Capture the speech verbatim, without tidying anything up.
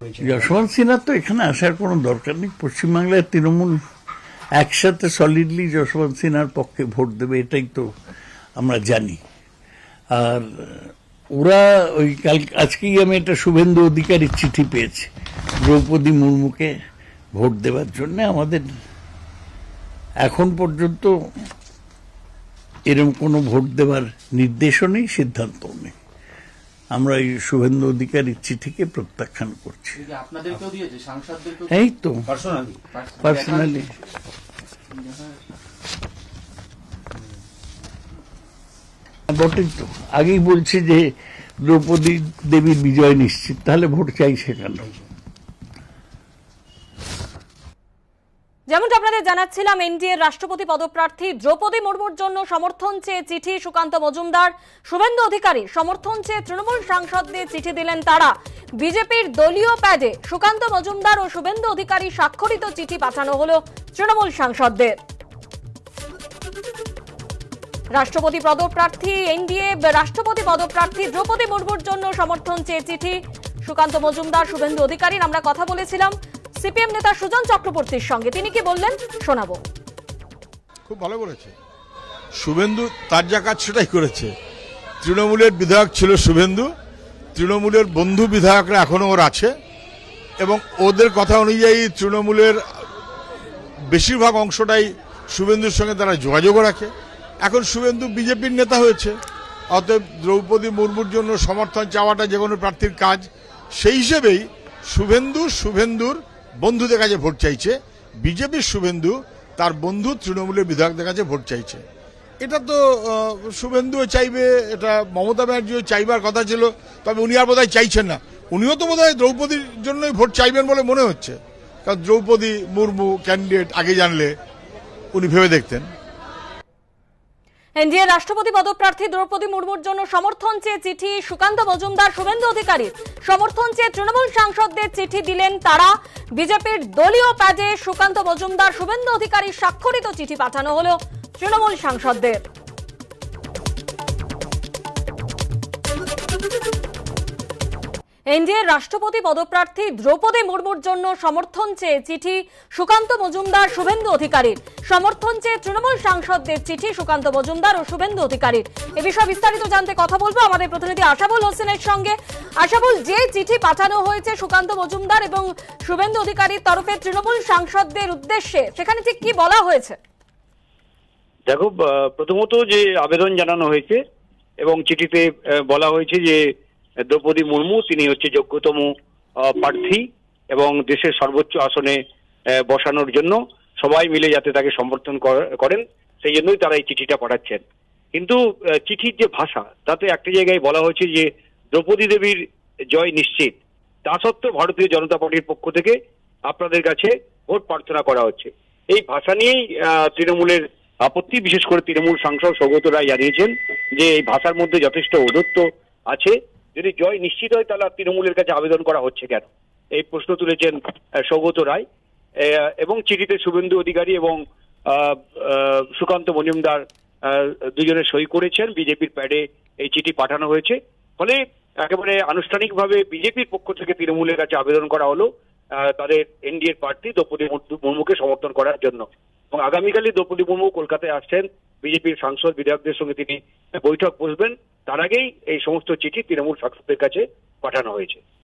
যশবন্ত সিনহার তো এখানে আসার কোনো দরকার নেই। পশ্চিমবাংলায় তৃণমূল একসাথে সলিডলি যশবন্ত সিনহার পক্ষে ভোট দেবে, এটাই তো আমরা জানি। আর ওরা ওই কাল আজকেই আমি একটা শুভেন্দু অধিকারীর চিঠি পেয়েছি দ্রৌপদী মুর্মুকে ভোট দেওয়ার জন্য। আমাদের এখন পর্যন্ত এরকম কোনো ভোট দেওয়ার নির্দেশও নেই, সিদ্ধান্তও নেই। আমরা এই শুভেন্দু অধিকারীর চিঠিকে প্রত্যাখ্যান করছি। এই তো পার্সোনালি ভোটের তো আগেই বলছি যে দ্রৌপদী দেবীর বিজয় নিশ্চিত, তাহলে ভোট চাইছে কেন? যেমনটা আপনাদের জানাচ্ছিলাম, এনডিএর রাষ্ট্রপতি পদপ্রার্থী দ্রৌপদী মুর্মুর জন্য সমর্থন চেয়ে চিঠি সুকান্ত মজুমদার, শুভেন্দু অধিকারী সমর্থন চেয়ে তৃণমূল সাংসদদের চিঠি দিলেন তারা। বিজেপির দলীয় প্যাডে সুকান্ত মজুমদার ও শুভেন্দু অধিকারী স্বাক্ষরিত চিঠি পাঠানো হলো তৃণমূল সাংসদদের। রাষ্ট্রপতি পদপ্রার্থী এনডিএ রাষ্ট্রপতি পদপ্রার্থী দ্রৌপদী মুর্মুর জন্য সমর্থন চেয়ে চিঠি সুকান্ত মজুমদার, শুভেন্দু অধিকারীর। আমরা কথা বলেছিলাম সিপিএম নেতা সুজন চক্রবর্তীর সঙ্গে, তিনি কি বললেন শোনাবো। খুব ভালো করেছে শুভেন্দু, তার যা কাজ সেটাই করেছে। তৃণমূলের বিধায়ক ছিল শুভেন্দু, তৃণমূলের বন্ধু বিধায়করা এখনো ওর আছে, এবং ওদের কথা অনুযায়ী তৃণমূলের বেশিরভাগ অংশটাই শুভেন্দুর সঙ্গে তারা যোগাযোগ রাখে। এখন শুভেন্দু বিজেপির নেতা হয়েছে, অতএব দ্রৌপদী মুর্মুর জন্য সমর্থন চাওয়াটা যে কোনো প্রার্থীর কাজ। সেই হিসেবেই শুভেন্দু শুভেন্দুর বন্ধুদের কাছে ভোট চাইছে, বিজেপির শুভেন্দু তার বন্ধু তৃণমূলের বিধায়কদের কাছে ভোট চাইছে। এটা তো শুভেন্দুও চাইবে, এটা মমতা ব্যানার্জিও চাইবার কথা ছিল, তবে উনি আর বোধহয় চাইছেন না। উনিও তো বোধহয় দ্রৌপদীর জন্যই ভোট চাইবেন বলে মনে হচ্ছে, কারণ দ্রৌপদী মুর্মু ক্যান্ডিডেট আগে জানলে উনি ভেবে দেখতেন। এনডিএ রাষ্ট্রপতি পদপ্রার্থী দ্রৌপদী মুর্মুর জন্য সমর্থন চেয়ে চিঠি সুকান্ত মজুমদার, শুভেন্দু অধিকারী সমর্থন চেয়ে তৃণমূল সাংসদদের চিঠি দিলেন তারা। বিজেপির দলীয় প্যাডে সুকান্ত মজুমদার, শুভেন্দু অধিকারী স্বাক্ষরিত চিঠি পাঠানো হলো তৃণমূল সাংসদদের। এনডিএ রাষ্ট্রপতি পদপ্রার্থী দ্রৌপদী মুর্মুর জন্য সমর্থন চেয়ে চিঠি সুকান্ত মজুমদার, শুভেন্দু অধিকারীর। সমর্থন চেয়ে তৃণমূল সাংসদদের চিঠি সুকান্ত মজুমদার ও শুভেন্দু অধিকারীর। এ বিষয়ে বিস্তারিত জানতে কথা বলবো আমাদের প্রতিনিধি আশাবুল হোসেনের সঙ্গে। আশাবুল, যে চিঠি পাঠানো হয়েছে সুকান্ত মজুমদার এবং শুভেন্দু অধিকারীর তরফে তৃণমূল সাংসদদের উদ্দেশ্যে, সেখানে ঠিক কি বলা হয়েছে? দেখো, প্রথমত যে আবেদন জানানো হয়েছে এবং চিঠিতে বলা হয়েছে যে দ্রৌপদী মুর্মু তিনি হচ্ছে যোগ্যতম প্রার্থী এবং দেশের সর্বোচ্চ আসনে বসানোর জন্য সবাই মিলে যাতে তাকে সমর্থন করেন, সেই জন্যই তারা এই চিঠিটা পাঠাচ্ছেন। কিন্তু চিঠির যে ভাষা, তাতে একটা জায়গায় বলা হয়েছে যে দ্রৌপদী দেবীর জয় নিশ্চিত, তা সত্ত্বেও ভারতীয় জনতা পার্টির পক্ষ থেকে আপনাদের কাছে ভোট প্রার্থনা করা হচ্ছে। এই ভাষা নিয়েই তৃণমূলের আপত্তি। বিশেষ করে তৃণমূল সাংসদ সৌগত রায় জানিয়েছেন যে এই ভাষার মধ্যে যথেষ্ট ঔদ্ধত্য আছে, যদি জয় নিশ্চিত হয় তাহলে তৃণমূলের কাছে আবেদন করা হচ্ছে কেন, এই প্রশ্ন তুলেছেন সৌগত রায়। এবং চিঠিতে শুভেন্দু অধিকারী এবং সুকান্ত মজুমদার দুজনে সই করেছেন। বিজেপির প্যাডে এই চিঠি পাঠানো হয়েছে, ফলে একেবারে আনুষ্ঠানিকভাবে বিজেপির পক্ষ থেকে তৃণমূলের কাছে আবেদন করা হলো তাদের এনডিএর প্রার্থী দ্রৌপদী মুর্মুকে সমর্থন করার জন্য। এবং আগামীকালই দ্রৌপদী মুর্মু কলকাতায় আসছেন, বিজেপির সাংসদ বিধায়কদের সঙ্গে তিনি বৈঠক বসবেন। তার আগেই এই সমস্ত চিঠি তৃণমূল সাংসদদের কাছে পাঠানো হয়েছে।